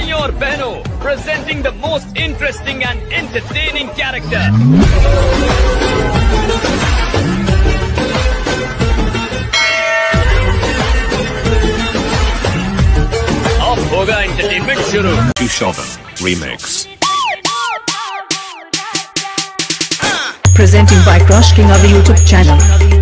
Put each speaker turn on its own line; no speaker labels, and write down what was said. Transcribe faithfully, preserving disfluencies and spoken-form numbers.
भाइयों और बहनों, presenting the most interesting and entertaining character. अब होगा एंटरटेनमेंट शुरू।
Shodan Remix.
Presenting by Crush King of the YouTube channel.